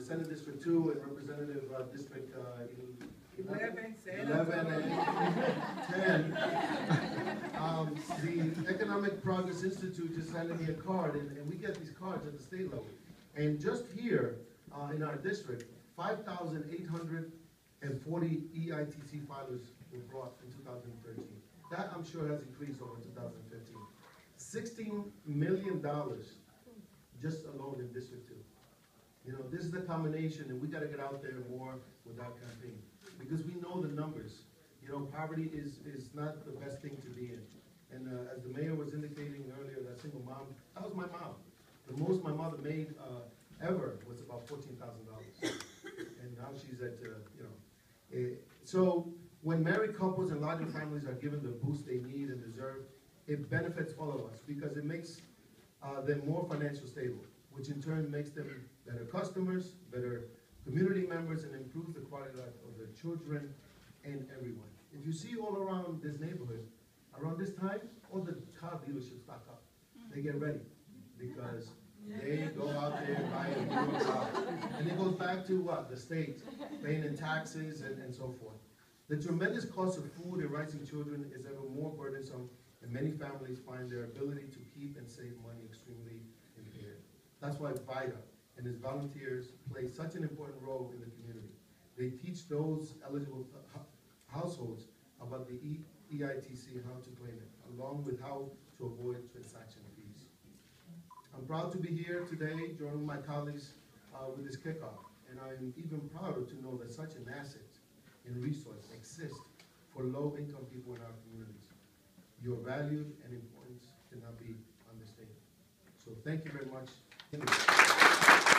Senate District 2 and Representative District 11, 11 and 10. The Economic Progress Institute just handed me a card, and we get these cards at the state level. And just here in our district, 5,840 EITC filers were brought in 2013. That, I'm sure, has increased over 2015. $16 million just alone in District 2. You know, this is the combination, and we got to get out there more with our campaign, because we know the numbers. You know, poverty is not the best thing to be in. And as the mayor was indicating earlier, that single mom, that was my mom. The most my mother made ever was about $14,000. And now she's at, so when married couples and larger families are given the boost they need and deserve, it benefits all of us, because it makes them more financially stable, which in turn makes them better customers, better community members, and improves the quality of life of their children and everyone. If you see all around this neighborhood, around this time, all the car dealerships stock up. They get ready, because they go out there and buy a new car. And it goes back to what? The state, paying in taxes and so forth. The tremendous cost of food and raising children is ever more burdensome, and many families find their ability to keep and save money extremely impaired. That's why VITA and its volunteers play such an important role in the community. They teach those eligible households about the EITC and how to claim it, along with how to avoid transaction fees. I'm proud to be here today joining my colleagues with this kickoff, and I'm even prouder to know that such an asset and resource exists for low-income people in our communities. Your value and importance cannot be understated. So thank you very much.